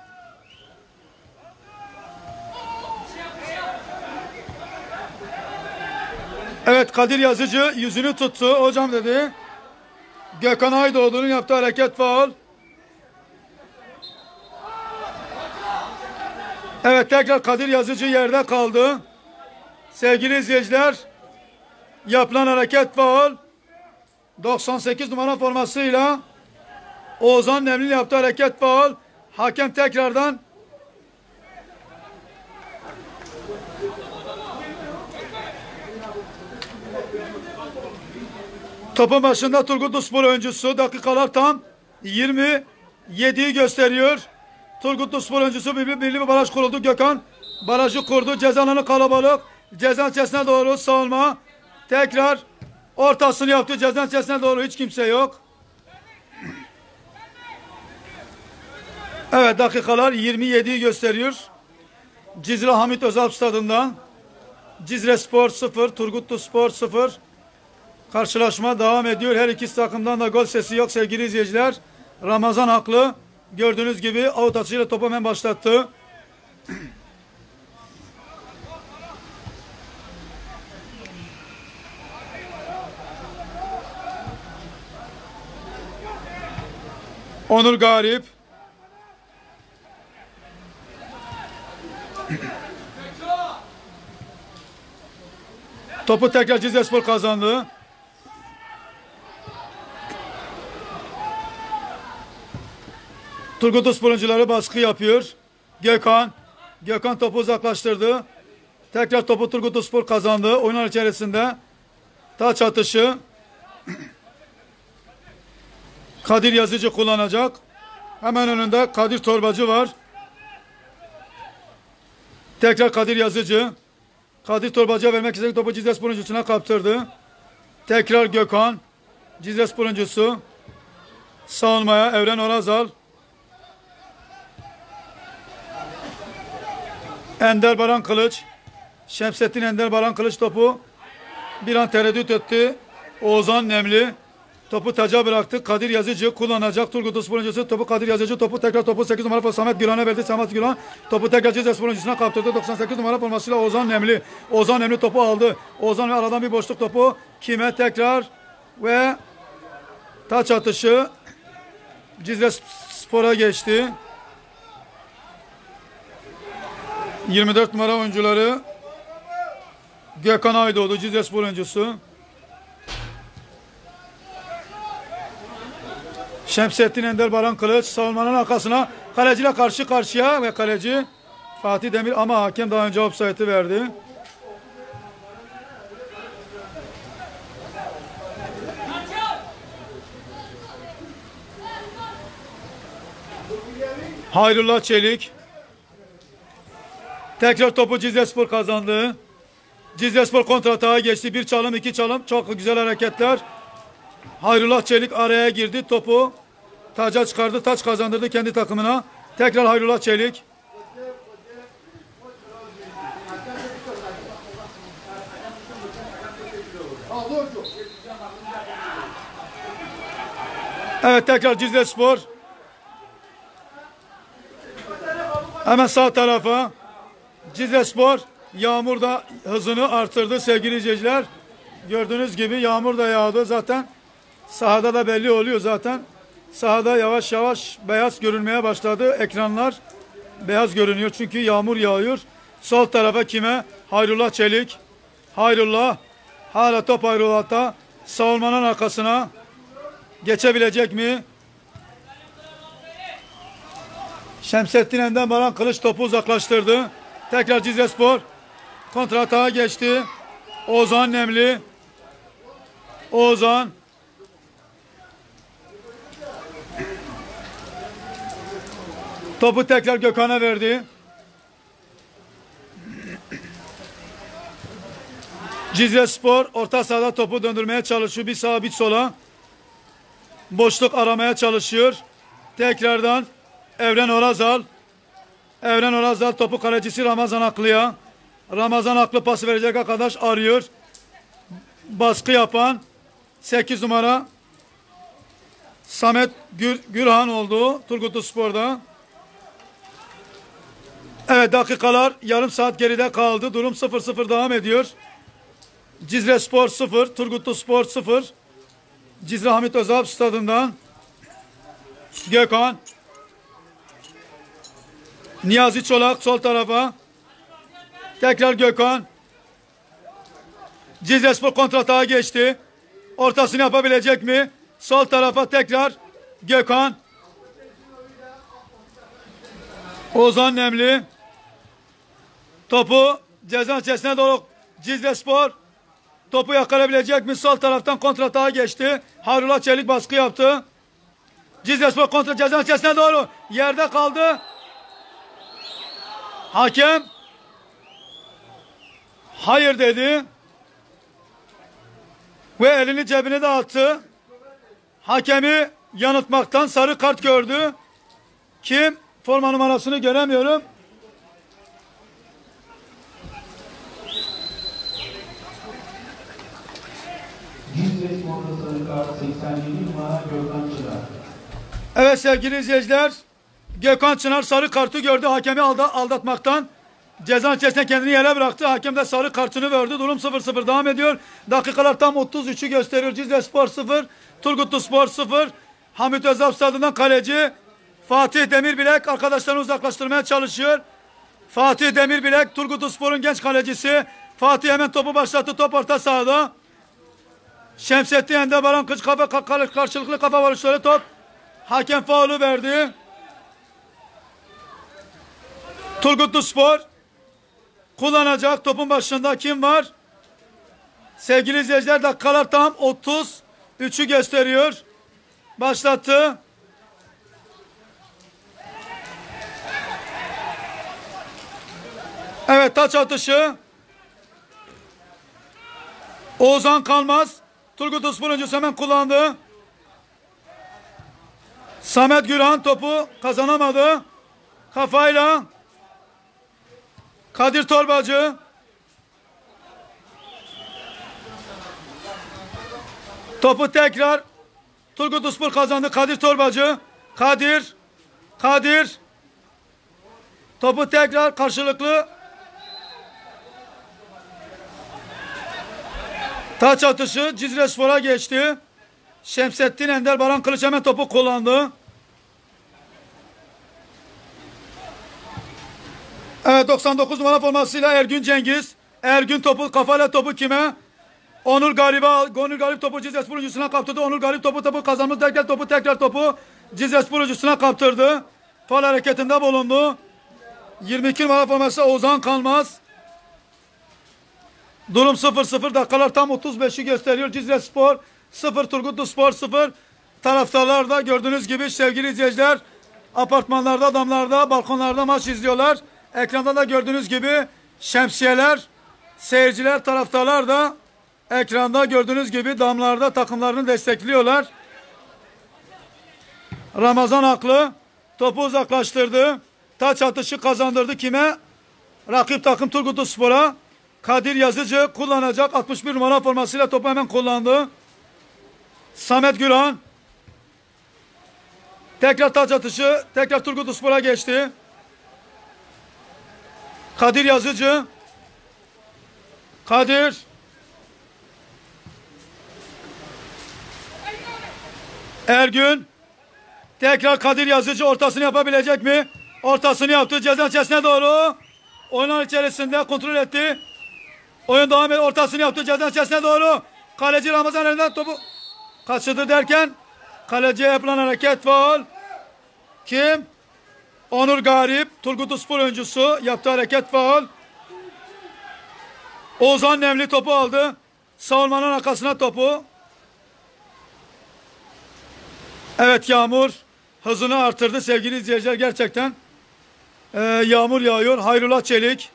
Evet, Kadir Yazıcı yüzünü tuttu. Hocam dedi. Gökhan Aydoğdu'nun yaptığı hareket faul. Evet, tekrar Kadir Yazıcı yerde kaldı. Sevgili izleyiciler, yapılan hareket faul. doksan sekiz numara formasıyla Oğuzhan Nemli yaptığı hareket faul. Hakem tekrardan topun başında Turgutluspor oyuncusu, dakikalar tam yirmi yediyi gösteriyor. Turgutluspor oyuncusu bir, bir, bir baraj kuruldu. Gökhan barajı kurdu. Ceza alanı kalabalık. Ceza içerisine doğru savunma. Tekrar ortasını yaptı. Ceza içerisine doğru hiç kimse yok. Evet, dakikalar yirmi yediyi gösteriyor. Cizre Hamit Özalp Stadından Cizrespor sıfır, Turgutluspor sıfır. Karşılaşma devam ediyor. Her iki takımdan da gol sesi yok sevgili izleyiciler. Ramazan haklı. Gördüğünüz gibi out atışıyla topu hemen başlattı. Onur Garip. Topu tekrar Cizrespor kazandı. Turgutlu oyuncuları baskı yapıyor. Gökhan. Gökhan topu uzaklaştırdı. Tekrar topu Turgutluspor kazandı. Oyunlar içerisinde taç atışı Kadir Yazıcı kullanacak. Hemen önünde Kadir Torbacı var. Tekrar Kadir Yazıcı. Kadir Torbacı'ya vermek istediği topu Cizrespor oyuncusuna kaptırdı. Tekrar Gökhan. Cizrespor oyuncusu. Savunmaya Evren Orazal. Ender Baran Kılıç. Şemsettin Ender Baran Kılıç topu bir an tereddüt etti. Oğuzhan Nemli topu taca bıraktı. Kadir Yazıcı kullanacak. Turgutluspor oyuncusu topu Kadir Yazıcı topu tekrar topu sekiz numara Samet Güran'a verdi. Samet Güran topu tekrar Cizrespor oyuncusuna kaptırdı. doksan sekiz numara formasıyla Oğuzhan Nemli. Oğuzhan Nemli topu aldı. Oğuzhan ve aradan bir boşluk topu kime tekrar ve taç atışı Cizrespor'a geçti. yirmi dört numara oyuncuları Gökhan Aydoğdu, Cizrespor oyuncusu. Şemsettin Ender Baran Kılıç savunmanın arkasına kaleciyle karşı karşıya ve kaleci Fatih Demir ama hakem daha önce offside'ı verdi. Hayrullah Çelik. Tekrar topu Cizrespor kazandı. Cizrespor kontratağa geçti. Bir çalım, iki çalım. Çok güzel hareketler. Hayrullah Çelik araya girdi. Topu taca çıkardı. Taç kazandırdı kendi takımına. Tekrar Hayrullah Çelik. Evet tekrar Cizrespor. Hemen sağ tarafa. Cizrespor yağmur da hızını artırdı sevgili izleyiciler. Gördüğünüz gibi yağmur da yağdı zaten. Sahada da belli oluyor zaten. Sahada yavaş yavaş beyaz görünmeye başladı. Ekranlar beyaz görünüyor çünkü yağmur yağıyor. Sol tarafa kime? Hayrullah Çelik. Hayrullah. Hala top Hayrullah'ta. Savunmanın arkasına. Geçebilecek mi? Şemsettin Ender Baran Kılıç topu uzaklaştırdı. Tekrar Cizrespor kontratağa geçti. Oğuzhan Nemli. Oğuzhan. Topu tekrar Gökhan'a verdi. Cizrespor orta sahada topu döndürmeye çalışıyor. Bir sağa bir sola. Boşluk aramaya çalışıyor. Tekrardan Evren Orazal. Evren Orazal topu kalecisi Ramazan Aklı'ya. Ramazan Aklı pası verecek arkadaş arıyor. Baskı yapan sekiz numara Samet Gür, Gürhan oldu Turgutluspor'da. Evet dakikalar yarım saat geride kaldı. Durum sıfır sıfır devam ediyor. Cizrespor sıfır, Turgutluspor sıfır. Cizre Hamit Özalp stadından Gökhan. Niyazi Çolak sol tarafa. Tekrar Gökhan. Cizrespor kontratağa geçti. Ortasını yapabilecek mi? Sol tarafa tekrar Gökhan. Ozan Nemli. Topu ceza içerisine doğru Cizrespor. Topu yakalayabilecek mi? Sol taraftan kontratağa geçti. Hayrullah Çelik baskı yaptı. Cizrespor kontra ceza içerisine doğru. Yerde kaldı. Hakem hayır dedi. Ve elini cebine de attı. Hakemi yanıltmaktan sarı kart gördü. Kim? Forma numarasını göremiyorum. Cizrespor'da sarı kart seksen yedi numara Gökhan Çınar. Evet sevgili izleyiciler. Gökhan Çınar sarı kartı gördü. Hakemi aldatmaktan ceza içerisinde kendini yere bıraktı. Hakem de sarı kartını verdi. Durum sıfır sıfır devam ediyor. Dakikalar tam otuz üçü gösteriyor. Cizrespor sıfır, Turgutluspor sıfır. Hamit Özalp stadından kaleci Fatih Demirbilek arkadaşlarını uzaklaştırmaya çalışıyor. Fatih Demirbilek Turgutluspor'un genç kalecisi. Fatih hemen topu başlattı. Top orta sahada. Şemsettin Ender Baran Kılıç kafa karşılıklı kafa vuruşları top. Hakem faulü verdi. Turgutluspor kullanacak. Topun başında kim var? Sevgili izleyiciler, dakikalar tam otuz üçü gösteriyor. Başlattı. Evet, taç atışı. Oğuzhan Kalmaz. Turgutluspor oyuncusu hemen kullandı. Samet Gürhan topu kazanamadı. Kafayla. Kadir Torbacı. Topu tekrar Turgutluspor kazandı. Kadir Torbacı. Kadir. Kadir. Topu tekrar karşılıklı. Taç atışı Cizrespor'a geçti. Şemsettin Ender Baran Kılıç hemen topu kullandı. Evet, doksan dokuz numara formasıyla Ergün Cengiz. Ergün topu kafayla topu kime? Onur Garip'e. Onur Garip topu Cizrespor oyuncusuna kaptırdı. Onur Garip topu topu kazanmış derken topu tekrar topu Cizrespor oyuncusuna kaptırdı. Faul hareketinde bulundu. yirmi iki numara forması Oğuzhan Kalmaz. Durum sıfır sıfır, dakikalar tam otuz beşi gösteriyor. Cizrespor sıfır, Turgutluspor sıfır. Taraftarlar da gördüğünüz gibi sevgili izleyiciler apartmanlarda, damlarda, balkonlarda maç izliyorlar. Ekranda da gördüğünüz gibi şemsiyeler, seyirciler, taraftarlar da ekranda gördüğünüz gibi damlarda takımlarını destekliyorlar. Ramazan Aklı topu uzaklaştırdı. Taç atışı kazandırdı kime? Rakip takım Turgutluspor'a. Kadir Yazıcı kullanacak. altmış bir numara formasıyla topu hemen kullandı. Samet Gürhan. Tekrar taç atışı. Tekrar Turgutluspor'a geçti. Kadir Yazıcı. Kadir. Ergün. Tekrar Kadir Yazıcı ortasını yapabilecek mi? Ortasını yaptı. Ceza içerisine doğru. Oyunun içerisinde kontrol etti. Oyun devam ediyor. Ortasını yaptı. Ceza içerisine doğru. Kaleci Ramazan elinden topu kaçırdı derken kaleciye yapılan hareket faul. Kim? Onur Garip. Turgutluspor oyuncusu yaptığı hareket faul. Oğuzhan Nemli topu aldı. Savunmanın arkasına topu. Evet, Yağmur hızını artırdı sevgili izleyiciler. Gerçekten ee, yağmur yağıyor. Hayrullah Çelik.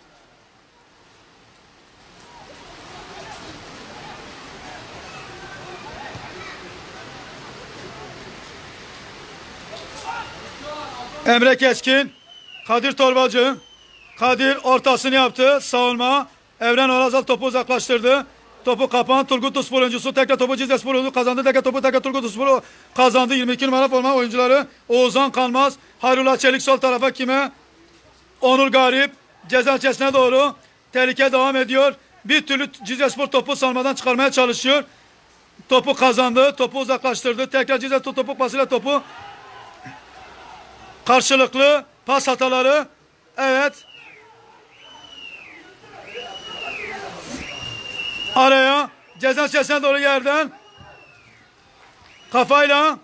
Emre Keskin. Kadir Torbacı. Kadir ortasını yaptı. Savunma. Evren Orazal topu uzaklaştırdı. Topu kapan. Turgutluspor oyuncusu tekrar topu Cizrespor oyuncusu kazandı. Tekrar topu tekrar Turgutluspor kazandı. yirmi iki numara forma oyuncuları. Oğuzhan Kalmaz. Hayrullah Çelik sol tarafa kime? Onur Garip. Ceza içerisine doğru. Tehlike devam ediyor. Bir türlü Cizrespor topu savunmadan çıkarmaya çalışıyor. Topu kazandı. Topu uzaklaştırdı. Tekrar Cizrespor topu pasıyla topu karşılıklı pas hataları. Evet. Araya ceza içerisine doğru yerden kafayla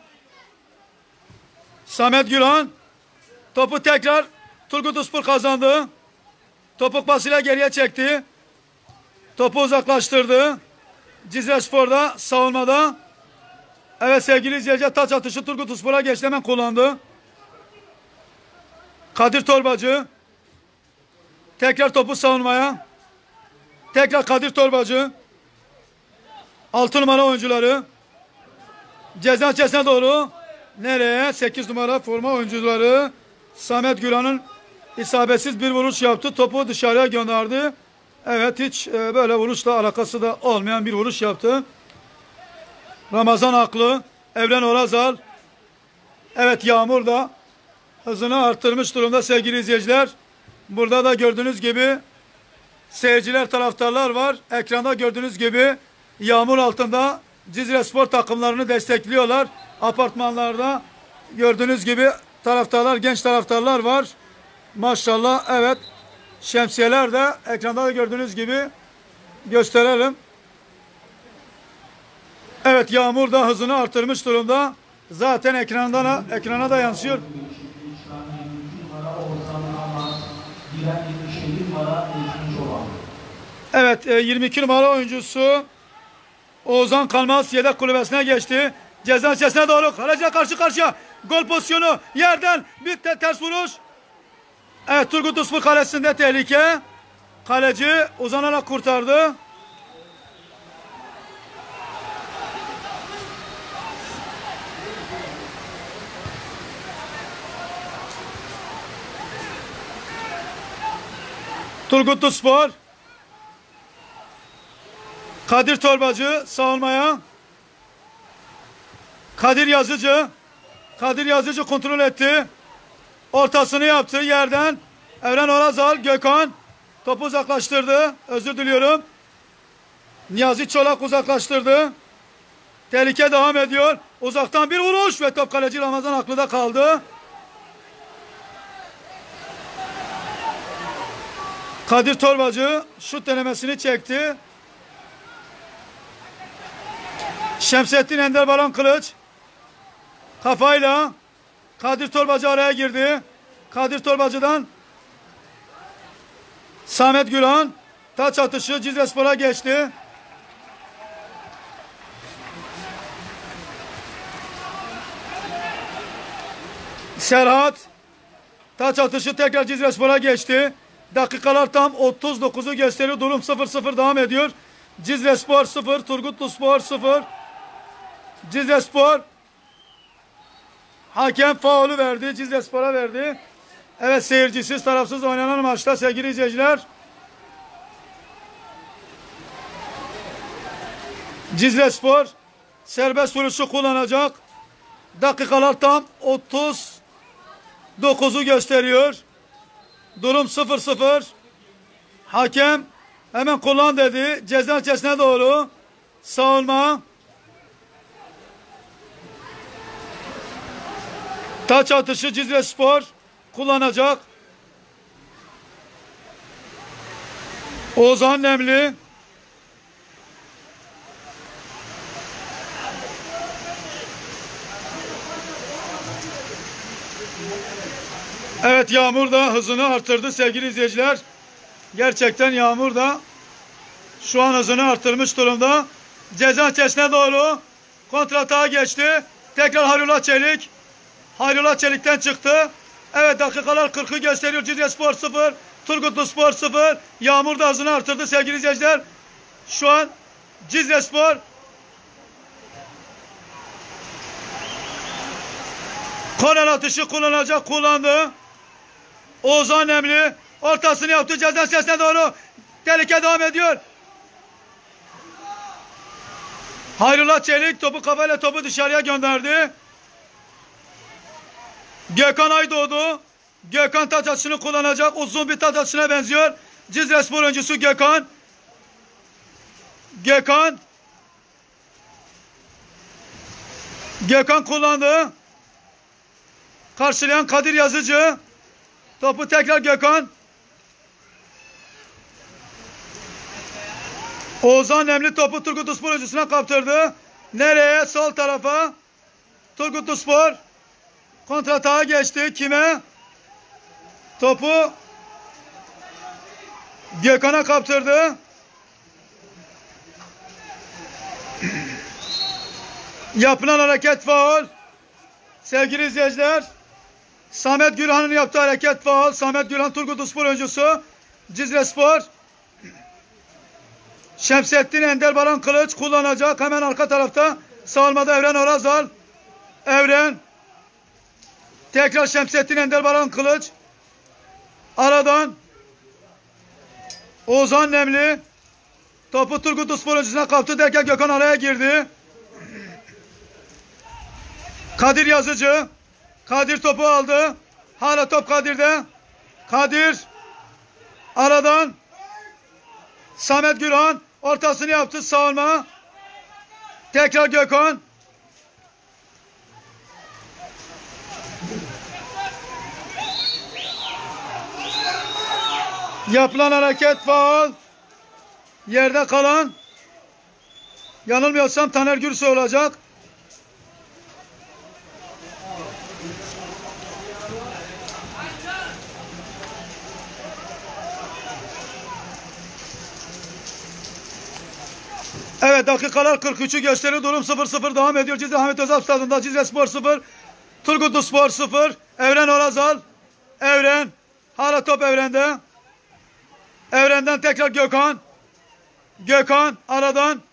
Samet Gürhan topu tekrar Turgutluspor kazandı. Topuk pasıyla geriye çekti. Topu uzaklaştırdı. Cizrespor'da savunmada. Evet sevgili izleyiciler, taç atışı Turgutluspor'a geçti, hemen kullandı. Kadir Torbacı. Tekrar topu savunmaya. Tekrar Kadir Torbacı. altı numara oyuncuları. Ceza içerisine doğru. Nereye? sekiz numara forma oyuncuları. Samet Gürhan'ın isabetsiz bir vuruş yaptı. Topu dışarıya gönderdi. Evet, hiç e, böyle vuruşla alakası da olmayan bir vuruş yaptı. Ramazan Aklı. Evren Orazal. Evet, Yağmur da hızını arttırmış durumda sevgili izleyiciler. Burada da gördüğünüz gibi seyirciler, taraftarlar var. Ekranda gördüğünüz gibi yağmur altında Cizrespor takımlarını destekliyorlar. Apartmanlarda gördüğünüz gibi taraftarlar, genç taraftarlar var. Maşallah, evet. Şemsiyeler de ekranda da gördüğünüz gibi gösterelim. Evet, Yağmur da hızını artırmış durumda. Zaten ekrandan ekrana da yansıyor. Evet, yirmi iki numara oyuncusu Oğuzhan Kalmaz yedek kulübesine geçti. Ceza içerisine doğru kaleciye karşı karşıya. Gol pozisyonu yerden bir te ters vuruş. Evet, Turgut Uspur kalesinde tehlike. Kaleci uzanarak kurtardı. Turgut Uspor. Kadir Torbacı savunmaya. Kadir Yazıcı. Kadir Yazıcı kontrol etti. Ortasını yaptı yerden. Evren Orazal, Gökhan topu uzaklaştırdı. Özür diliyorum. Niyazi Çolak uzaklaştırdı. Tehlike devam ediyor. Uzaktan bir vuruş ve top kaleci Ramazan Aklı'da kaldı. Kadir Torbacı şut denemesini çekti. Şemsettin Ender Baran Kılıç kafayla Kadir Torbacı araya girdi. Kadir Torbacı'dan Samet Gülhan taç atışı Cizrespor'a geçti. Serhat taç atışı tekrar Cizrespor'a geçti. Dakikalar tam otuz dokuzu gösteriyor. Durum sıfır sıfır devam ediyor. Cizrespor sıfır, Turgutluspor sıfır. Cizrespor hakem faulü verdi. Cizrespor'a verdi. Evet, seyircisiz, tarafsız oynanan maçta sevgili izleyiciler, Cizrespor serbest vuruşu kullanacak. Dakikalar tam otuz dokuzu gösteriyor. Durum sıfır sıfır. Hakem hemen kullan dedi. Ceza içerisine doğru savunma. Taç atışı Cizrespor kullanacak. Oğuzhan Nemli. Evet, Yağmur da hızını artırdı sevgili izleyiciler. Gerçekten Yağmur da şu an hızını artırmış durumda. Ceza içerisine doğru kontratağa geçti. Tekrar Hayrullah Çelik. Hayrullah Çelik'ten çıktı. Evet, dakikalar kırkı gösteriyor. Cizrespor sıfır, Turgutluspor sıfır. Yağmur da hızını artırdı sevgili izleyiciler. Şu an Cizrespor korner atışı kullanacak, kullandı. Oğuzhan Nemli ortasını yaptı, ceza sesine doğru tehlike devam ediyor. Hayrullah Çelik topu kafayla topu dışarıya gönderdi. Gökhan Aydoğdu. Gökhan taç atışını kullanacak. Uzun bir taç atışına benziyor. Cizrespor oyuncusu Gökhan. Gökhan. Gökhan kullandı. Karşılayan Kadir Yazıcı. Topu tekrar Gökhan. Oğuzhan Nemli topu Turgutluspor oyuncusuna kaptırdı. Nereye? Sol tarafa. Turgutluspor kontratağa geçti. Kime? Topu Gökhan'a kaptırdı. Yapılan hareket faul. Sevgili izleyiciler, Samet Gülhan'ın yaptığı hareket faul. Samet Gülhan Turgutluspor oyuncusu. Cizrespor Şemsettin Ender Baran Kılıç kullanacak. Hemen arka tarafta savunmada Evren Orazal. Evren tekrar Şemsettin Ender Baran Kılıç. Aradan Oğuzhan Nemli topu Turgutluspor oyuncusuna kaptı derken Gökhan araya girdi. Kadir Yazıcı. Kadir topu aldı. Hala top Kadir'de. Kadir aradan Samet Gülhan ortasını yaptı, savunma. Tekrar Gökhan. Yapılan hareket faul. Yerde kalan, yanılmıyorsam Taner Gürsoy olacak. Evet, dakikalar kırk üçü gösteriyor. Durum sıfır sıfır devam ediyor. Cizre Hamit Özal Stadı'nda Cizre Spor sıfır. Turgutlu Spor sıfır. Evren Orazal. Evren. Hala top Evren'de. Evren'den tekrar Gökhan. Gökhan aradan.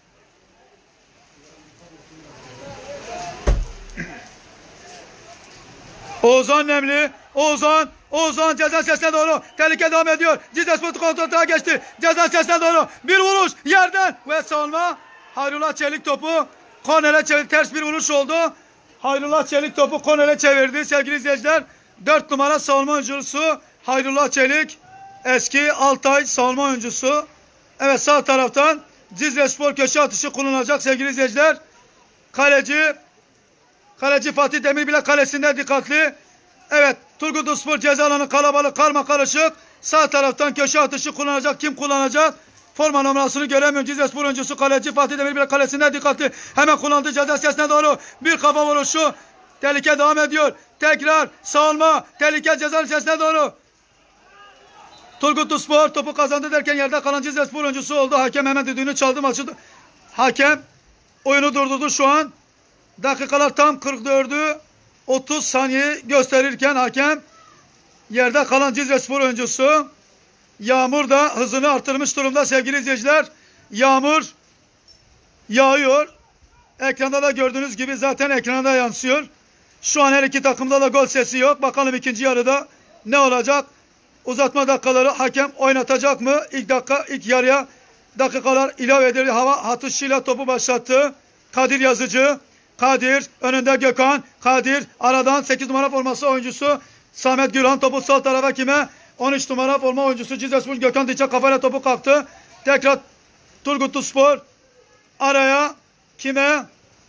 Oğuzhan Nemli. Oğuzhan. Oğuzhan ceza sesine doğru. Tehlike devam ediyor. Cizre Spor kontrolüne geçti. Ceza sesine doğru. Bir vuruş yerden. Ve savunma. Hayrullah Çelik topu. Korner'e çevirdi. Ters bir vuruş oldu. Hayrullah Çelik topu Korner'e çevirdi. Sevgili izleyiciler. dört numara savunma oyuncusu Hayrullah Çelik. Eski Altay savunma oyuncusu. Evet, sağ taraftan Cizre Spor köşe atışı kullanılacak sevgili izleyiciler. Kaleci Kaleci Fatih Demir bile kalesinde dikkatli. Evet, Turgutlu Spor ceza alanı kalabalık, karma karışık. Sağ taraftan köşe atışı kullanacak. Kim kullanacak? Forma numarasını göremiyorum. Cizre Spor oyuncusu kaleci Fatih Demir bile kalesinde dikkatli. Hemen kullandığı ceza sesine doğru bir kafa vuruşu. Tehlike devam ediyor. Tekrar savunma. Tehlike ceza sesine doğru. Turgutlu Spor topu kazandı derken yerde kalan Cizre Spor oyuncusu oldu. Hakem hemen düdüğünü çaldı, maçı. Hakem oyunu durdurdu şu an. Dakikalar tam kırk dördü otuz saniye gösterirken hakem yerde kalan Cizre Spor oyuncusu. Yağmur da hızını artırmış durumda sevgili izleyiciler. Yağmur yağıyor. Ekranda da gördüğünüz gibi zaten ekranda yansıyor. Şu an her iki takımda da gol sesi yok. Bakalım ikinci yarıda ne olacak? Uzatma dakikaları hakem oynatacak mı? İlk dakika, ilk yarıya dakikalar ilave edildi. Hava atışıyla topu başlattı. Kadir Yazıcı. Kadir önünde Gökhan. Kadir aradan sekiz numara forması oyuncusu Samet Gülhan topu sol tarafa kime? on üç numara forma oyuncusu Cizre Spor Gökhan Diçe kafayla topu kalktı. Tekrar Turgutlu Spor araya kime?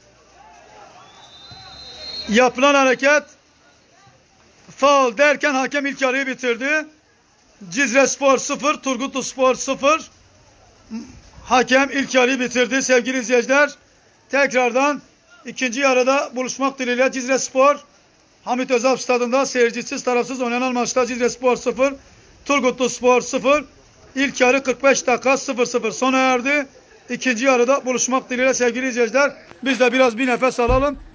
Yapılan hareket faul derken hakem ilk yarıyı bitirdi. Cizre Spor sıfır, Turgutlu Spor sıfır. Hakem ilk yarıyı bitirdi sevgili izleyiciler. Tekrardan ikinci yarıda buluşmak dileğiyle Cizre Spor Hamit Özal Stadı'nda seyircisiz tarafsız oynanan maçta Cizre Spor sıfır, Turgutlu Spor sıfır. İlk yarı kırk beş dakika sıfır sıfır sona erdi. İkinci yarıda buluşmak dileğiyle sevgili izleyiciler. Biz de biraz bir nefes alalım.